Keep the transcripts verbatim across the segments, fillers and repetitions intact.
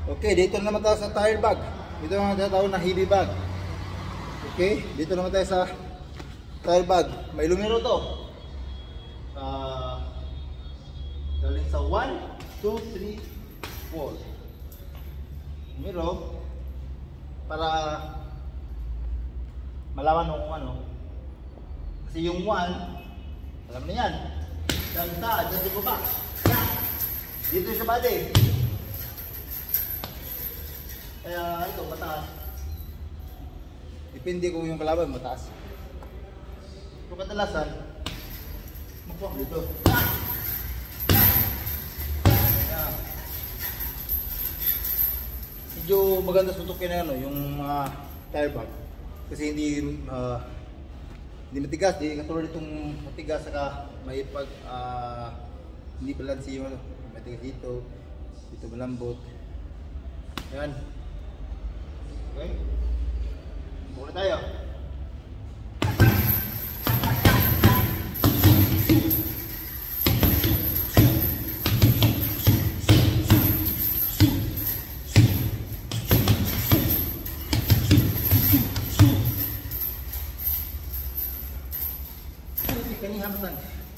Okay, dito naman tayo sa tire bag. Dito naman tayo na heavy bag. Okay, dito naman tayo sa tire bag. May numero to. Uh, galing sa one, two, three, four. Numero para malaman mo kung ano. Kasi yung one, alam na yan. Danta, dyan sa baba. Dito sa body. Kaya ito, mataas. Depende kung yung kalaban mataas. Kung kadalasan, makuha dito. Kaya, medyo maganda sutukin na ano, yung uh, tire bag. Kasi hindi uh, hindi matigas, hindi katulad itong matigas saka may pag uh, hindi balance yung ano, matigas dito, dito malambot. Ayan. Okay. Muna tayo. Kani hamatan.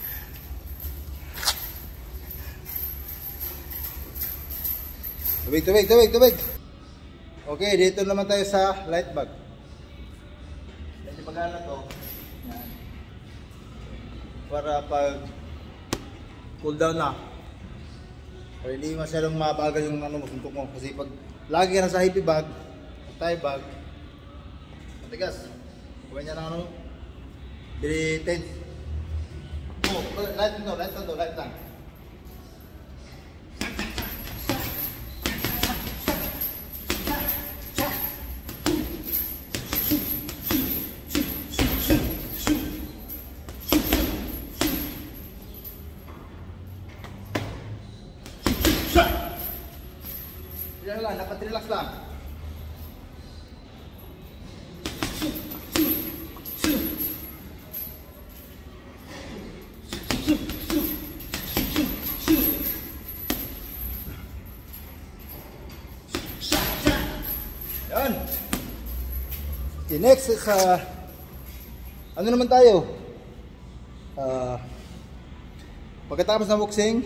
Tubig, tubig, tubig, tubig. Okay, dito naman tayo sa light bag. Medyo pagana to. Yan. Para pag cool down na. Para hindi masyadong mabagal yung ano, suntok mo. Kasi pag lagi ka na sa heavy bag, tie bag, matigas. Huwag niya ng ano, very tense. Oh, light lang to, light lang to, light lang. Yan lang, dapat relax lang. Yan. Okay, next is uh, ano naman tayo? Uh, pagkatapos ng boxing,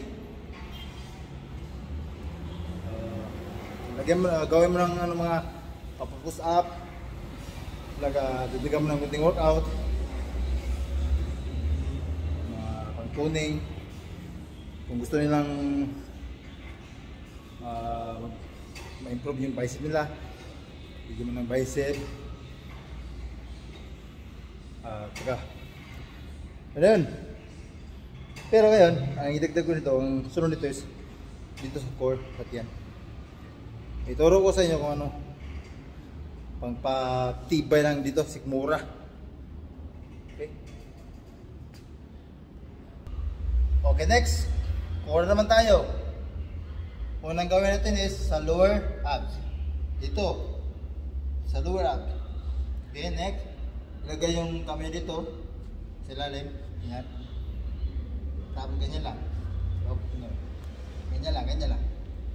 lagyan mo, uh, gawin mo ng ano, mga push up, laga, dibigyan mo ng kunting workout, mga pang-tuning. Kung gusto nilang uh, ma-improve yung bicep nila, bigyan mo ng bicep. Uh, Pagka ano yun? Pero ngayon, ang idagdag ko nito, ang sunod nito is dito sa core at yan. Ituro ko sa inyo kung ano pangpatibay lang dito, sikmura. Okay. Okay, next. Core naman tayo. Unang gawin natin is sa lower abs. Dito. Sa lower abs. Okay, next. Ilagay yung kamay dito sa ilalim. Yan. Tapos ganyan lang. Ganyan lang, ganyan lang.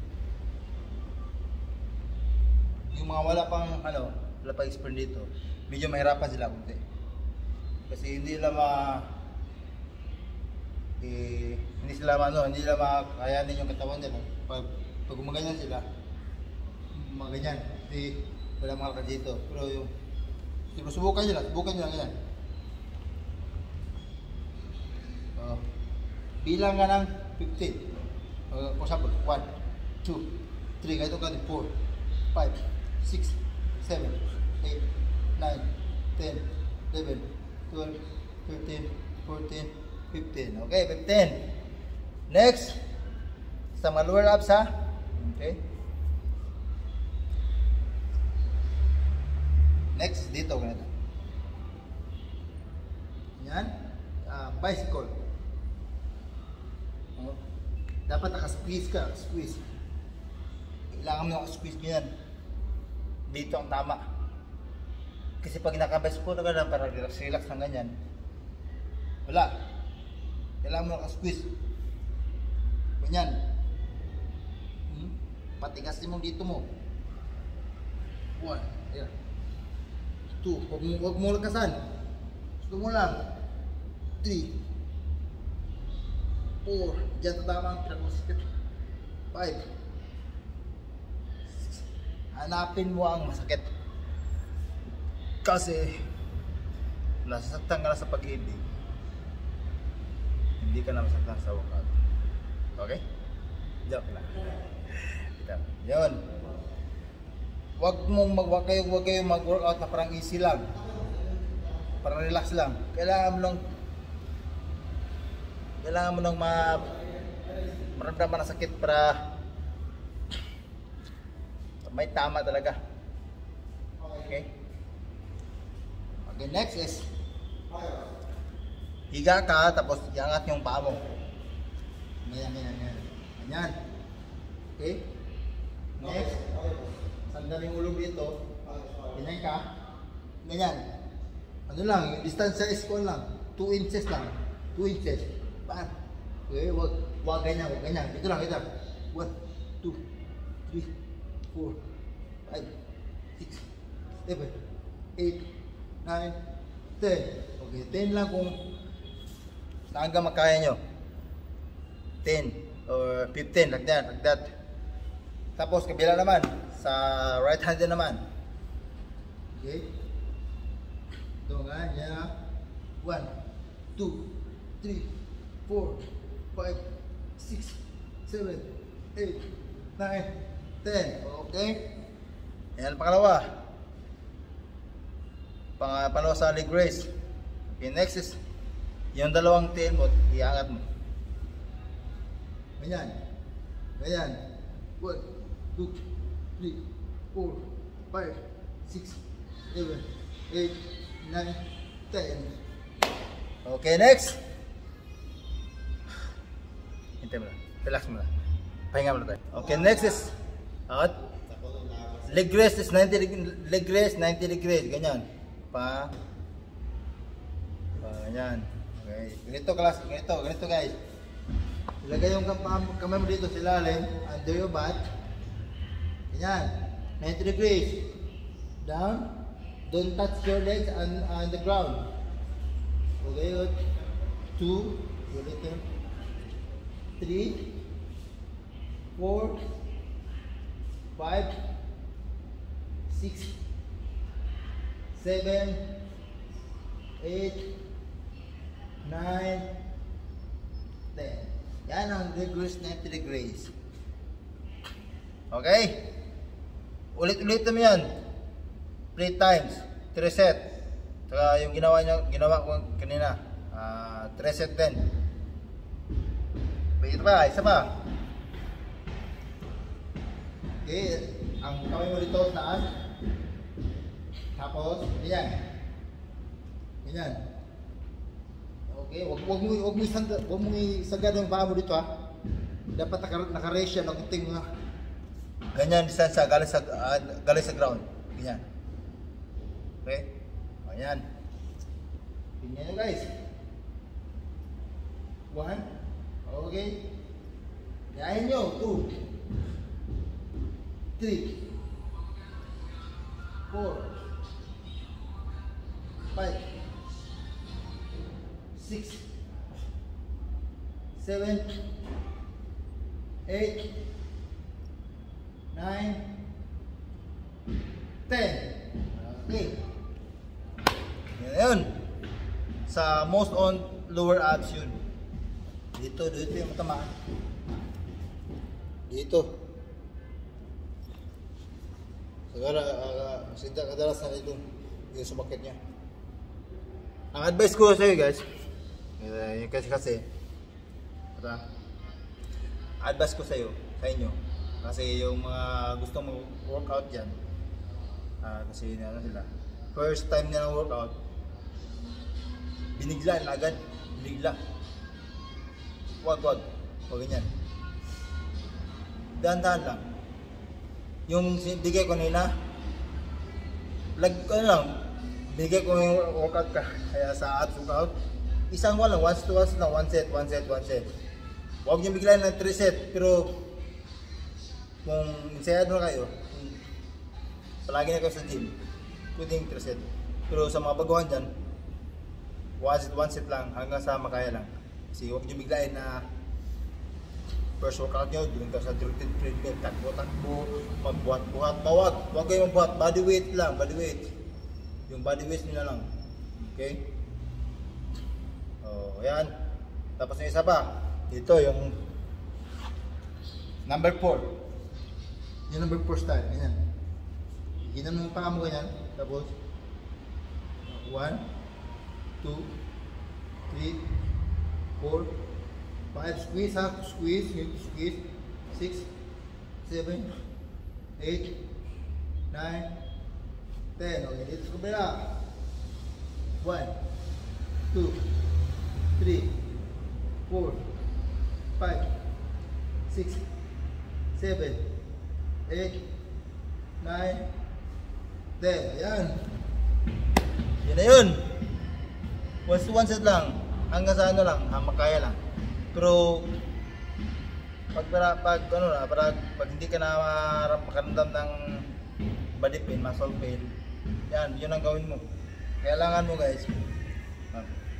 Yung mga wala pang ano, wala pang experience dito, medyo mahirapan sila kunti. Kasi hindi nila ma eh, hindi sila ano, hindi nila makayanin yung katawan nila. Pag pag gumaganyan sila, maganyan, hindi wala makakad dito. Pero yung siguro subukan nyo lang, subukan nyo lang ganyan. Uh, bilang ka ng fifteen. Uh, for example, one, two, three, ganito ka din, four, five, six, seven, eight, nine, ten, eleven, twelve, thirteen, fourteen, fifteen. Okay, fifteen. Next, sa mga lower abs ha. Okay. Next, dito ganito. Yan, uh, bicycle. Oh. Dapat naka-squeeze ka, squeeze. Kailangan mo naka-squeeze nyo yan. Dito ang tama. Kasi pag naka-bicycle na ganyan, para relax-relax ng ganyan, wala. Kailangan mo naka-squeeze. Ganyan. Hmm? Patigasin mo dito mo. One. Ayan. Two. Huwag mo, huwag mo lakasan. Gusto mo lang. Three. Four. Diyan tatama ang pinag-usikip. Five. Six. Hanapin mo ang masakit. Kasi nasasaktan ka na sa pag-ibig. Hindi ka na masaktan sa workout. Okay? Joke lang. Yun. Wag mong mag wag kayo, wag kayo mag-workout na parang easy lang. Parang relax lang. Kailangan mo lang kailangan mo nang ma maramdaman ng sakit para may tama talaga. Okay? Okay, next is higa ka tapos iangat yung paa mo. Ganyan, ganyan, ganyan. Ganyan. Okay? Next, sandal yung ulo dito. Ganyan ka. Ganyan. Ano lang, yung distansya is ko lang. two inches lang. two inches. Paan? Okay, wag, wag ganyan, wag ganyan. Dito lang, dito. one, two, three, four, five, six, seven, eight, nine, ten. Okay, ten lang kung hanggang makaya nyo. ten or fifteen, like that, like that. Tapos kabila naman, sa right hand din naman. Okay? Ito nga, yan na. one, two, three, four, five, six, seven, eight, nine, ten. Okay? Yan, pangalawa. Pang, pangalawa sa leg raise. Okay, next is, yung dalawang tail mo, iangat mo. Ganyan. Ganyan. one, two, three, four, five, six, seven, eight, nine, ten. Okay, next. Hintay mo lang. Relax mo lang. Pahinga mo lang tayo. Okay, next is out. Leg rest is ninety degrees. Leg rest ninety degrees. Ganyan. Pa. Pa, ganyan. Okay. Ganito class. Ganito. Ganito guys. Ilagay yung kamay mo dito sa ilalim. Under your butt. Ganyan. ninety degrees. Down. Don't touch your legs on, on the ground. Okay. Two. Three. Four. Five. Six. Seven. Eight. Nine. Ten. Yan ang rigorous ninety degrees. Okay? Ulit-ulit mo yan. Three times. Three set. Saka yung ginawa niya, ginawa ko kanina. Uh, three set din. Ito pa, isa pa. Okay. Ang kamay mo dito taas. Tapos, ganyan. Ganyan. Okay, wag wag mo wag mo isang wag mo isagad yung paa mo dito ha. Dapat naka-raise siya ng ting nga. Ganyan distansya galing sa uh, galing sa ground. Ganyan. Okay? Ganyan. Tingnan niyo guys. One. Okay. Yain nyo. Two. Three. Four. Five. Six, seven, eight, nine, ten. Okay. Yan. Sa most on lower abs yun. Dito, dito yung matamaan. Dito. Sagara, uh, sinta kadalasan ito yung sumakit niya. Ang advice ko sa iyo guys, yung kasi kasi ito, advice ko sa iyo, sa inyo, kasi yung mga gusto mo workout dyan, uh, kasi ano sila, first time nila workout, binigla na agad, binigla, wag wag, wag ganyan, dahan-dahan lang, yung bigay ko nila, lag, ano lang, bigay ko yung workout ka, kaya sa abs workout, isang one lang, once to once lang, one set, one set, one set. Huwag niyo bigla ng three set, pero kung ensayado na kayo, kung palagi na kayo sa gym, pwedeng three set. Pero sa mga baguhan dyan, one set, one set lang hanggang sa makaya lang. Kasi huwag nyo biglain na first workout nyo, doon ka sa directed treadmill, takbo-takbo, magbuhat-buhat. Mawag, huwag kayo magbuhat, body weight lang, body weight. Yung body weight nyo na lang. Okay? Oh, ayan. Tapos yung isa pa, ito yung number four. Yung number four style, ganyan. Ginam mo pa mo ganyan, tapos one, two, three, four, five, squeeze ha, squeeze, you need to squeeze, six, seven, eight, nine, ten. Okay, dito sa kabila. one, two, three, four, five, six, seven, eight, nine, ten. Ayan. Yan na yun. Once to one set lang. Hanggang sa ano lang, ah, makaya lang. Pero pag, pag ano na, pag, pag hindi ka na makaramdam ng body pain, muscle pain, yan, yun ang gawin mo. Kailangan mo guys, ah,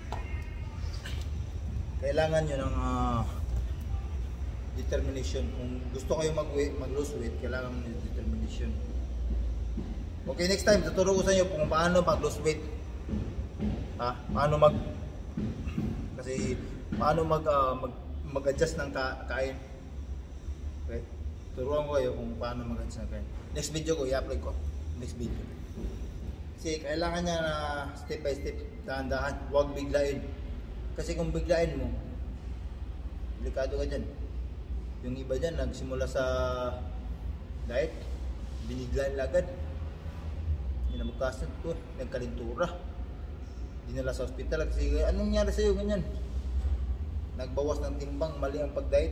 kailangan nyo ng uh, determination. Kung gusto kayo mag, mag lose weight, kailangan mo ng determination. Okay, next time, tuturo ko sa inyo kung paano mag lose weight. Ha? Paano mag kasi paano mag uh, mag mag-adjust ng ka kain. Okay? Turuan ko kayo kung paano mag-adjust ng kain. Next video ko i-upload ko. Next video. Kasi kailangan niya na step by step, dahan-dahan, huwag biglain. Kasi kung biglain mo, delikado ka dyan. Yung iba dyan nagsimula sa diet, biniglain agad. Kinabukasan ko, nagkalintura. Dinala sa hospital kasi anong nangyari sa iyo ganyan? Nagbawas ng timbang, mali ang pag-diet.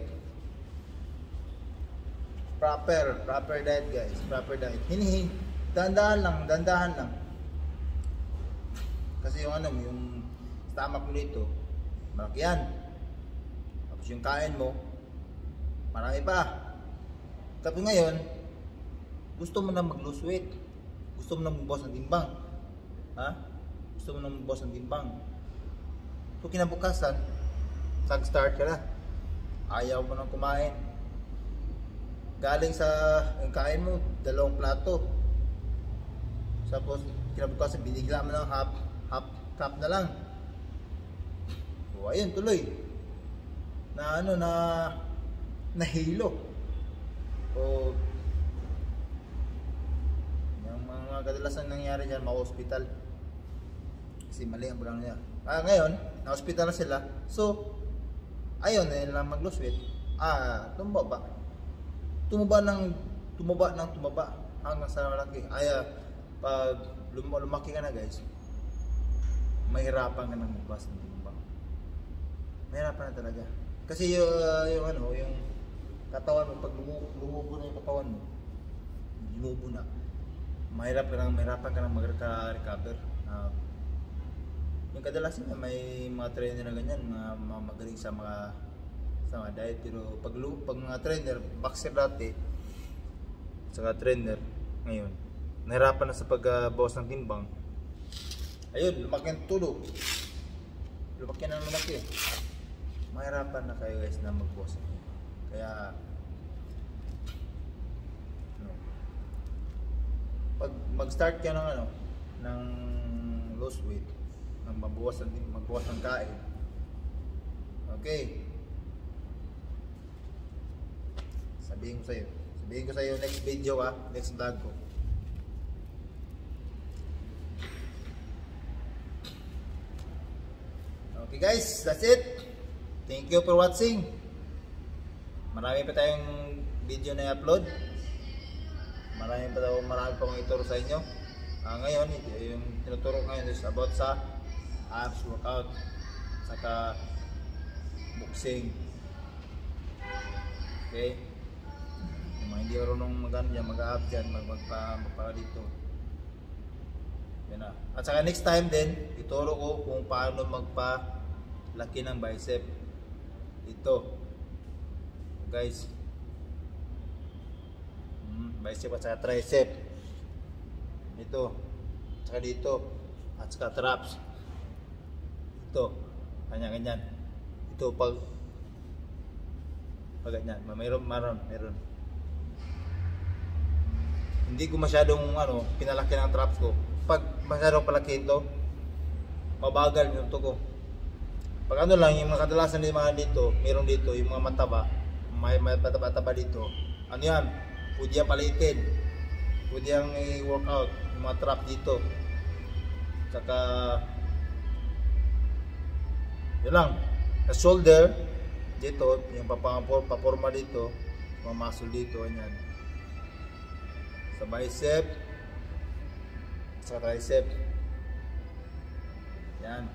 Proper, proper diet guys, proper diet. Hinihin, dandahan lang, dandahan lang. Kasi yung ano, yung stomach mo dito, malaki yan. Tapos yung kain mo, marami pa. Tapos ngayon, gusto mo na mag-lose weight. Gusto mo na magbawas ng timbang. Ha? Gusto mo na magbawas ng timbang. So kinabukasan, sag-start ka na. Ayaw mo nang kumain. Galing sa yung kain mo, dalawang plato. Tapos kinabukasan, binigla mo ng half, half cup na lang. So ayun, tuloy. Na ano, na nahilo. O yung mga kadalasan nangyari dyan, ma-hospital. Kasi mali ang program niya. Ah, ngayon, na-hospital na sila. So, ayun, ayun lang mag-lose weight. Ah, tumaba. Tumaba ng, tumaba ng tumaba. Hanggang sa malaki. Ay, ah, pag lum lumaki ka na guys, mahirapan ka ng magbawas ng timbang. Mahirapan na talaga. Kasi yung, uh, yung ano, yung katawan mo, pag lumubo na yung katawan mo, lumubo na. Mahirap ka nang, mahirapan ka nang mag-recover. Uh, yung kadalasan na may mga trainer na ganyan, mga, mga magaling sa mga sa mga diet. Pero pag, pag mga trainer, boxer dati, saka trainer ngayon, nahirapan na sa pagbawas uh, ng timbang. Ayun, lumaki ang tulog. Lumaki na lumaki. Mahirapan na kayo guys na magbawas ng timbang. Kaya ano, pag mag-start ka ng ano, ng lose weight, ng magbawas ng magbawas ng kain. Okay. Sabihin ko sa iyo. Sabihin ko sa iyo next video ha, next vlog ko. Okay guys, that's it. Thank you for watching. Marami pa tayong video na i-upload. Marami pa daw, marami pa akong ituro sa inyo. Ah, ngayon, yung tinuturo ko ngayon is about sa abs workout, saka boxing. Okay? Yung mga hindi marunong mag-ano dyan, mag-abs dyan, magpa magpa dito. Yan na. At saka next time din, ituro ko kung paano magpa-laki ng bicep. Ito. Guys. bicep at saka tricep. Ito, saka dito, at saka traps. Ito, ganyan-ganyan. Ito pag pag ganyan, mayroon, mayroon, mayroon. Hindi ko masyadong ano, pinalaki ng traps ko. Pag masyadong palaki ito, mabagal yung to ko. Pag ano lang, yung mga kadalasan ng mga dito, mayroon dito, yung mga mataba, may, may mataba-taba dito. Ano yan? Pwede yan palitin. Pwede yung i-workout, yung mga trap dito. Saka, yun lang. Sa shoulder, dito, yung paporma dito, mga muscle dito, yan. Sa bicep, sa tricep. Yan.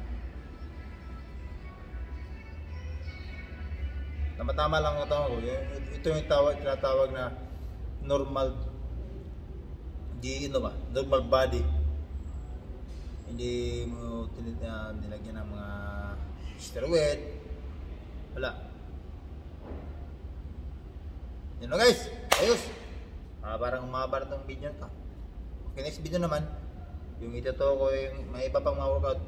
Tama-tama lang ang tawag ko. Ito yung tawag, tinatawag na normal, di ano ba, normal body. Hindi mo uh, nilagyan ng mga steroid. Wala. Yan na guys. Ayos. Ah, parang umaba na itong video to. Okay, next video naman. Yung ito to ko yung may iba pang mga workout.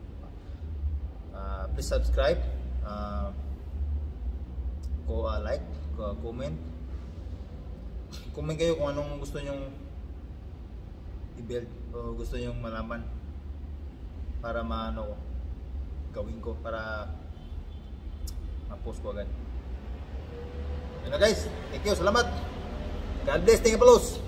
Uh, please subscribe. Uh, ko uh, like, ko, comment. Comment kayo kung anong gusto nyong i-build o gusto nyong malaman para maano ko gawin ko para ma-post ko agad. Yun na guys, thank you, salamat. God bless, thank you, Palos.